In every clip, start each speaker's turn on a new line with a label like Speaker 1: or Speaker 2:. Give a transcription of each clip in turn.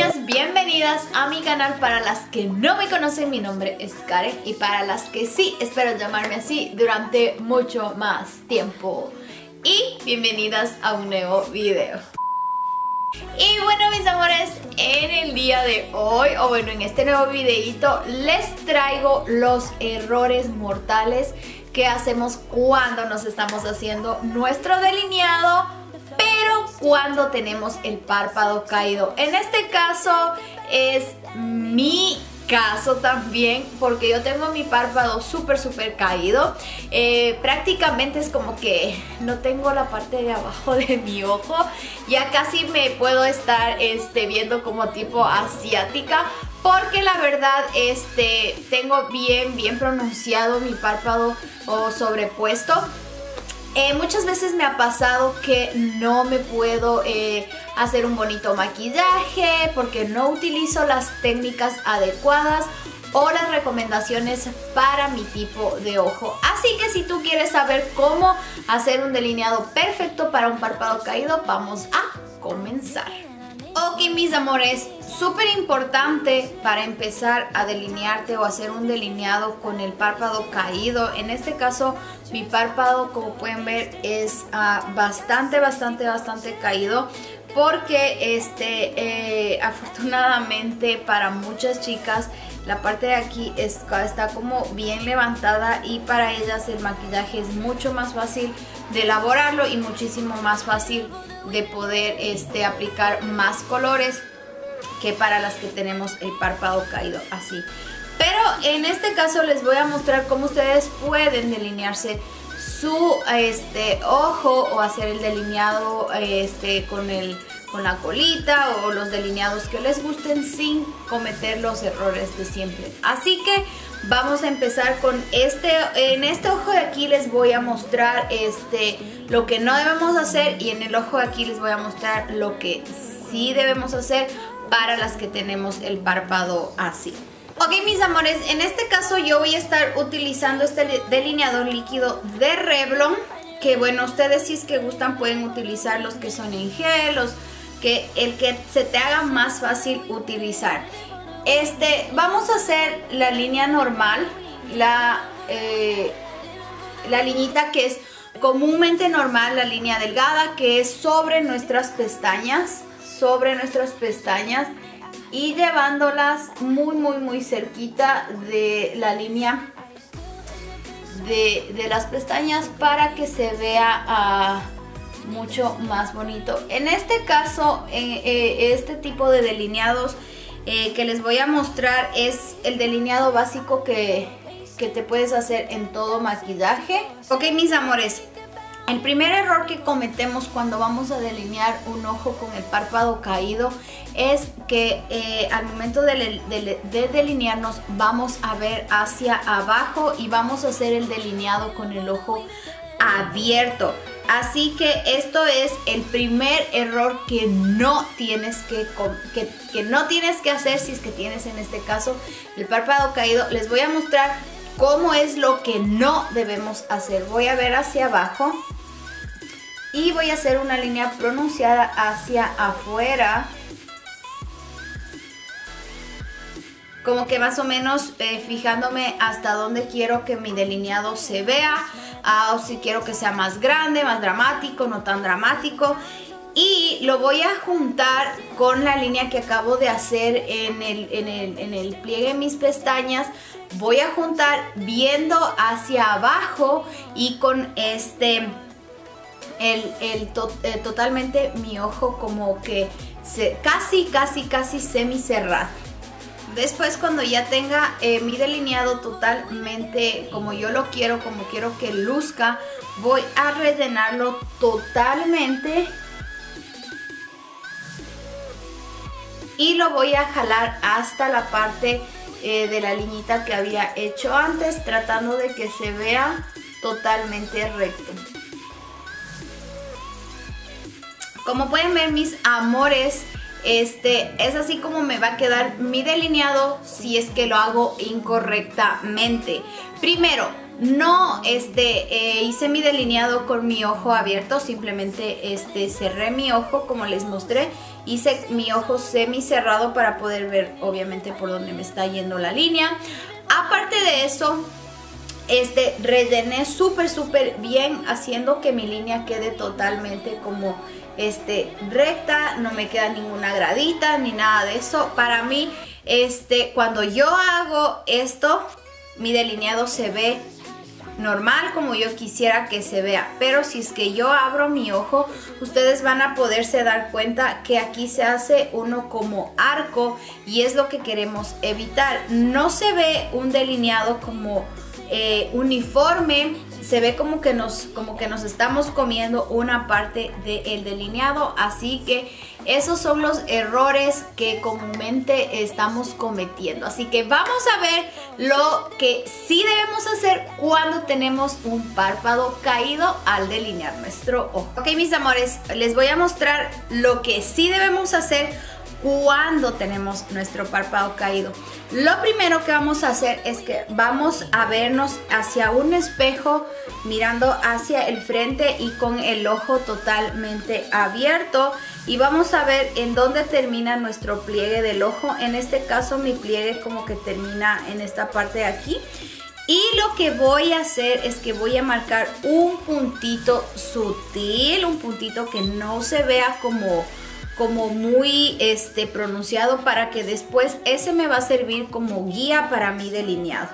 Speaker 1: niñas, bienvenidas a mi canal. Para las que no me conocen, mi nombre es Karen, y para las que sí, espero llamarme así durante mucho más tiempo. Y bienvenidas a un nuevo video. Y bueno, mis amores, en el día de hoy, o bueno, en este nuevo videito, les traigo los errores mortales que hacemos cuando nos estamos haciendo nuestro delineado, pero cuando tenemos el párpado caído. En este caso es mi caso también, porque yo tengo mi párpado súper caído. Prácticamente es como que no tengo la parte de abajo de mi ojo. Ya casi me puedo estar viendo como tipo asiática, porque la verdad tengo bien pronunciado mi párpado o sobrepuesto. Muchas veces me ha pasado que no me puedo hacer un bonito maquillaje porque no utilizo las técnicas adecuadas o las recomendaciones para mi tipo de ojo. Así que si tú quieres saber cómo hacer un delineado perfecto para un párpado caído, vamos a comenzar. Ok, mis amores, súper importante para empezar a delinearte o hacer un delineado con el párpado caído. En este caso, mi párpado, como pueden ver, es bastante caído, porque afortunadamente para muchas chicas la parte de aquí está como bien levantada, y para ellas el maquillaje es mucho más fácil de elaborarlo y muchísimo más fácil de poder aplicar más colores que para las que tenemos el párpado caído así. Pero en este caso les voy a mostrar cómo ustedes pueden delinearse su ojo, o hacer el delineado con la colita, o los delineados que les gusten sin cometer los errores de siempre. Así que vamos a empezar con en este ojo de aquí les voy a mostrar lo que no debemos hacer, y en el ojo de aquí les voy a mostrar lo que sí debemos hacer para las que tenemos el párpado así. Ok, mis amores, en este caso yo voy a estar utilizando este delineador líquido de Revlon, que bueno, ustedes si es que gustan pueden utilizar los que son en gel, el que se te haga más fácil utilizar. Vamos a hacer la línea normal, la liñita que es comúnmente normal, la línea delgada que es sobre nuestras pestañas, y llevándolas muy cerquita de la línea de las pestañas para que se vea mucho más bonito. En este caso, este tipo de delineados que les voy a mostrar es el delineado básico que te puedes hacer en todo maquillaje. Ok, mis amores, el primer error que cometemos cuando vamos a delinear un ojo con el párpado caído es que al momento de delinearnos vamos a ver hacia abajo y vamos a hacer el delineado con el ojo abierto. Así que esto es el primer error que no tienes que no tienes que hacer si es que tienes en este caso el párpado caído. Les voy a mostrar cómo es lo que no debemos hacer. Voy a ver hacia abajo y voy a hacer una línea pronunciada hacia afuera, como que más o menos fijándome hasta dónde quiero que mi delineado se vea, o si quiero que sea más grande, más dramático, no tan dramático. Y lo voy a juntar con la línea que acabo de hacer en el pliegue de mis pestañas. Voy a juntar viendo hacia abajo y con totalmente mi ojo como que casi semi cerrado. Después, cuando ya tenga mi delineado totalmente como yo lo quiero, como quiero que luzca, voy a rellenarlo totalmente y lo voy a jalar hasta la parte de la liñita que había hecho antes, tratando de que se vea totalmente recto. Como pueden ver, mis amores, es así como me va a quedar mi delineado si es que lo hago incorrectamente. Primero, no hice mi delineado con mi ojo abierto, simplemente cerré mi ojo como les mostré. Hice mi ojo semi cerrado para poder ver obviamente por dónde me está yendo la línea. Aparte de eso, rellené súper bien, haciendo que mi línea quede totalmente como recta, no me queda ninguna gradita ni nada de eso. Para mí, cuando yo hago esto, mi delineado se ve normal como yo quisiera que se vea, pero si es que yo abro mi ojo, ustedes van a poderse dar cuenta que aquí se hace uno como arco y es lo que queremos evitar. No se ve un delineado como uniforme, se ve como que nos estamos comiendo una parte del delineado, así que esos son los errores que comúnmente estamos cometiendo. Así que vamos a ver lo que sí debemos hacer cuando tenemos un párpado caído al delinear nuestro ojo. Ok, mis amores, les voy a mostrar lo que sí debemos hacer cuando tenemos nuestro párpado caído. Lo primero que vamos a hacer es que vamos a vernos hacia un espejo, mirando hacia el frente y con el ojo totalmente abierto, y vamos a ver en dónde termina nuestro pliegue del ojo. En este caso mi pliegue como que termina en esta parte de aquí. Y lo que voy a hacer es que voy a marcar un puntito sutil, un puntito que no se vea como muy pronunciado, para que después ese me va a servir como guía para mi delineado.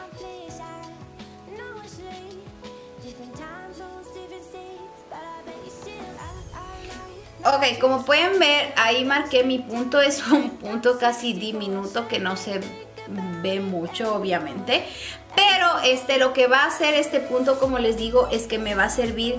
Speaker 1: Ok, como pueden ver, ahí marqué mi punto. Es un punto casi diminuto que no se ve mucho obviamente, pero lo que va a hacer este punto, como les digo, es que me va a servir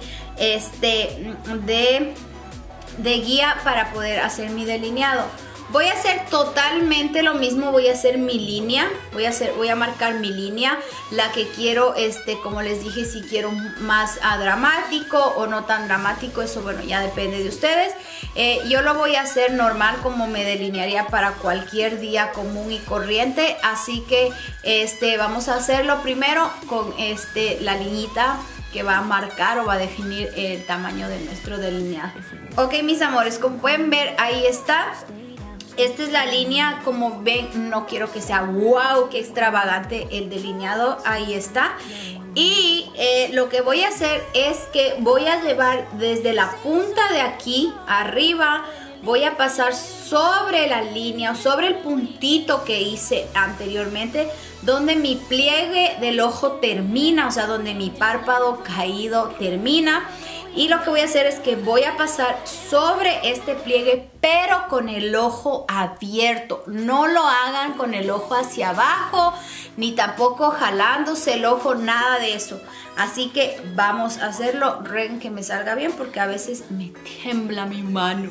Speaker 1: de guía para poder hacer mi delineado. Voy a hacer totalmente lo mismo, voy a hacer mi línea, voy a marcar mi línea, la que quiero, como les dije, si quiero más dramático o no tan dramático, eso bueno, ya depende de ustedes. Yo lo voy a hacer normal, como me delinearía para cualquier día común y corriente, así que vamos a hacerlo primero con la liñita que va a marcar o va a definir el tamaño de nuestro delineado. Ok, mis amores, como pueden ver, ahí está. Esta es la línea. Como ven, no quiero que sea wow, qué extravagante el delineado. Ahí está. Y lo que voy a hacer es que voy a llevar desde la punta de aquí arriba, voy a pasar sobre la línea o sobre el puntito que hice anteriormente, donde mi pliegue del ojo termina, o sea, donde mi párpado caído termina. Y lo que voy a hacer es que voy a pasar sobre este pliegue, pero con el ojo abierto. No lo hagan con el ojo hacia abajo, ni tampoco jalándose el ojo, nada de eso. Así que vamos a hacerlo. Rueguen que me salga bien, porque a veces me tiembla mi mano.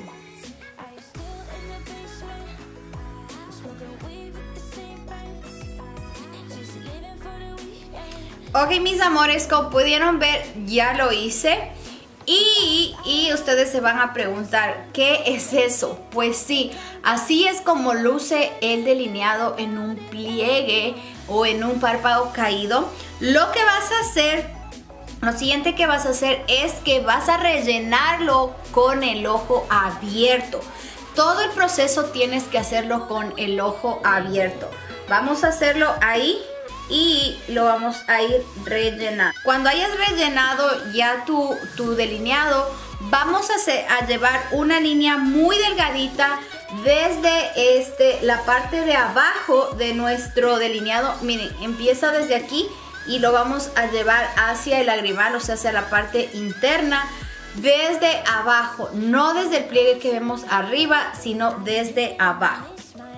Speaker 1: Ok, mis amores, como pudieron ver, ya lo hice. Y ustedes se van a preguntar, ¿qué es eso? Pues sí, así es como luce el delineado en un pliegue o en un párpado caído. Lo que vas a hacer, lo siguiente que vas a hacer es que vas a rellenarlo con el ojo abierto. Todo el proceso tienes que hacerlo con el ojo abierto. Vamos a hacerlo ahí y lo vamos a ir rellenando. Cuando hayas rellenado ya tu delineado, vamos a llevar una línea muy delgadita desde la parte de abajo de nuestro delineado. Miren, empieza desde aquí y lo vamos a llevar hacia el lagrimal, o sea, hacia la parte interna, desde abajo, no desde el pliegue que vemos arriba, sino desde abajo.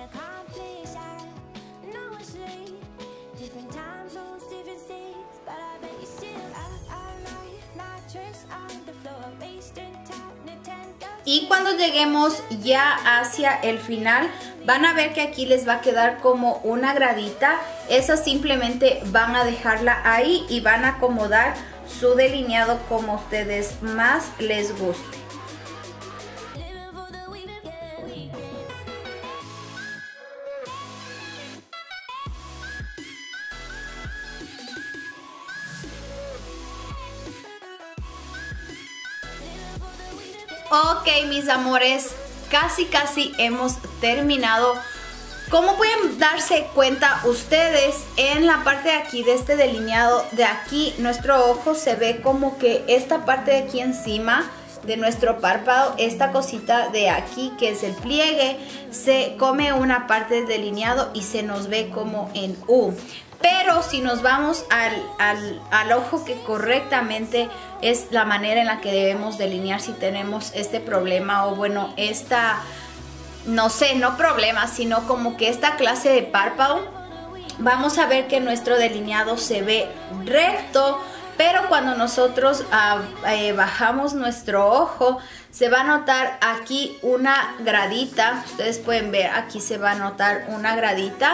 Speaker 1: Y cuando lleguemos ya hacia el final, van a ver que aquí les va a quedar como una gradita. Esa simplemente van a dejarla ahí y van a acomodar su delineado como a ustedes más les guste. Ok, mis amores, casi hemos terminado. Como pueden darse cuenta ustedes, en la parte de aquí de este delineado de aquí, nuestro ojo se ve como que esta parte de aquí encima de nuestro párpado, esta cosita de aquí que es el pliegue, se come una parte del delineado y se nos ve como en U. Pero si nos vamos al ojo que correctamente es la manera en la que debemos delinear si tenemos este problema o bueno, esta, no sé, no problema, sino como que esta clase de párpado, vamos a ver que nuestro delineado se ve recto. Pero cuando nosotros bajamos nuestro ojo, se va a notar aquí una gradita. Ustedes pueden ver, aquí se va a notar una gradita.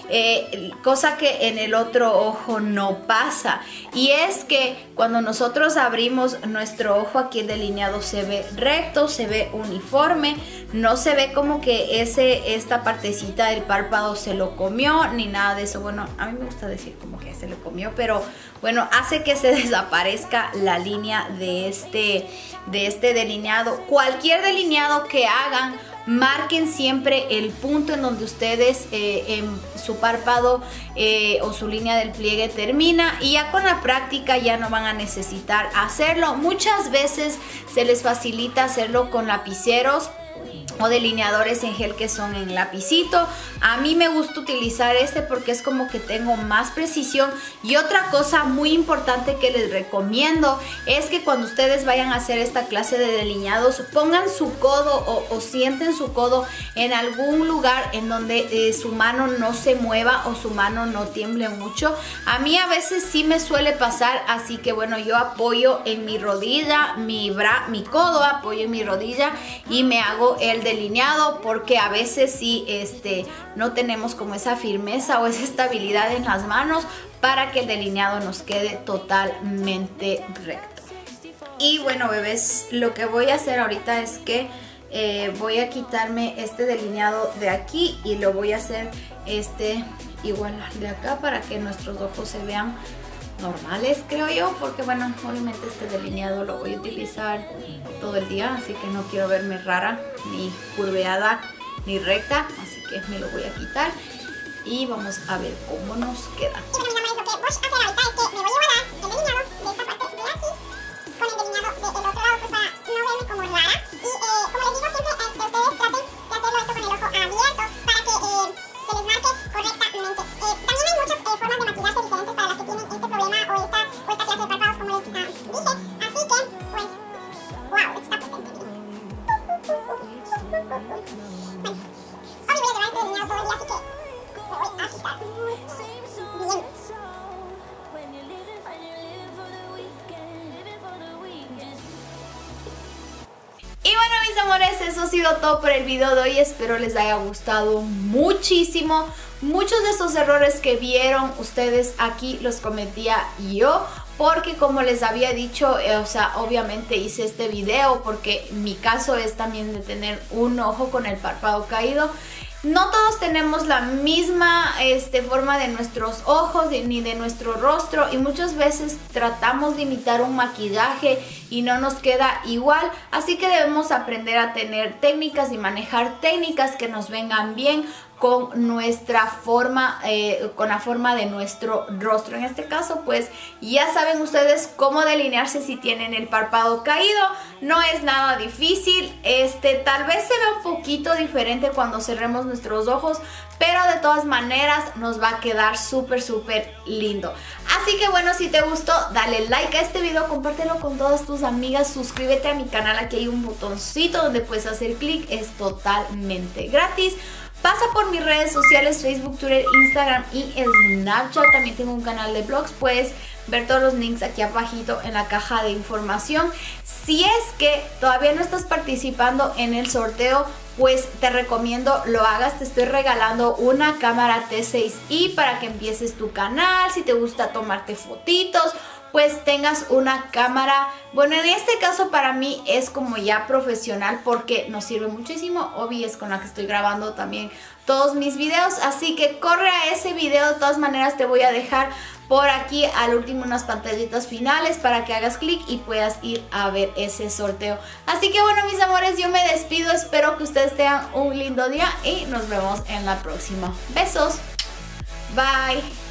Speaker 1: Cosa que en el otro ojo no pasa, y es que cuando nosotros abrimos nuestro ojo, aquí el delineado se ve recto, se ve uniforme, no se ve como que esta partecita del párpado se lo comió ni nada de eso. Bueno, a mí me gusta decir como que se lo comió, pero bueno, hace que se desaparezca la línea de este delineado. Cualquier delineado que hagan, marquen siempre el punto en donde ustedes en su párpado o su línea del pliegue termina, y ya con la práctica ya no van a necesitar hacerlo. Muchas veces se les facilita hacerlo con lapiceros o delineadores en gel que son en lapicito. A mí me gusta utilizar este porque es como que tengo más precisión. Y otra cosa muy importante que les recomiendo es que cuando ustedes vayan a hacer esta clase de delineados, pongan su codo o sienten su codo en algún lugar en donde su mano no se mueva o su mano no tiemble mucho. A mí a veces sí me suele pasar, así que bueno, yo apoyo en mi rodilla, mi codo apoyo en mi rodilla y me hago el delineado, porque a veces sí no tenemos como esa firmeza o esa estabilidad en las manos para que el delineado nos quede totalmente recto. Y bueno, bebés, lo que voy a hacer ahorita es que voy a quitarme este delineado de aquí y lo voy a hacer igual de acá para que nuestros ojos se vean normales, creo yo, porque bueno, obviamente este delineado lo voy a utilizar todo el día, así que no quiero verme rara, ni curveada, ni recta, así que me lo voy a quitar y vamos a ver cómo nos queda.
Speaker 2: Y bueno, mi amor, lo que voy a hacer ahorita es que me voy a guardar el delineado de esta parte de aquí con el delineado del otro lado, pues para no verme como rara. Y como les digo siempre, ustedes traten de hacerlo esto con el ojo abierto para que se les marque correctamente. También hay muchas formas de maquillarse diferentes para las que tienen este problema o esta clase de párpados, como les dije. Así que, pues, wow, está potente. Bueno, hoy voy a llevar este delineado todo el día, así que me voy a quitar. Bien.
Speaker 1: Y bueno, mis amores, eso ha sido todo por el video de hoy. Espero les haya gustado muchísimo. Muchos de esos errores que vieron ustedes aquí los cometía yo, porque como les había dicho, o sea, obviamente hice este video porque mi caso es también de tener un ojo con el párpado caído. No todos tenemos la misma forma de nuestros ojos ni de nuestro rostro, y muchas veces tratamos de imitar un maquillaje y no nos queda igual, así que debemos aprender a tener técnicas y manejar técnicas que nos vengan bien con nuestra forma, con la forma de nuestro rostro. En este caso, pues ya saben ustedes cómo delinearse si tienen el párpado caído. No es nada difícil. Tal vez se vea un poquito diferente cuando cerremos nuestros ojos, pero de todas maneras nos va a quedar súper lindo. Así que bueno, si te gustó, dale like a este video, compártelo con todas tus amigas, suscríbete a mi canal, aquí hay un botoncito donde puedes hacer clic, es totalmente gratis. Pasa por mis redes sociales, Facebook, Twitter, Instagram y Snapchat. También tengo un canal de blogs, puedes ver todos los links aquí abajito en la caja de información. Si es que todavía no estás participando en el sorteo, pues te recomiendo lo hagas. Te estoy regalando una cámara T6i para que empieces tu canal. Si te gusta tomarte fotitos, pues tengas una cámara, bueno, en este caso para mí es como ya profesional porque nos sirve muchísimo. Obi es con la que estoy grabando también todos mis videos, así que corre a ese video. De todas maneras te voy a dejar por aquí al último unas pantallitas finales para que hagas clic y puedas ir a ver ese sorteo. Así que bueno, mis amores, yo me despido, espero que ustedes tengan un lindo día y nos vemos en la próxima. Besos, bye.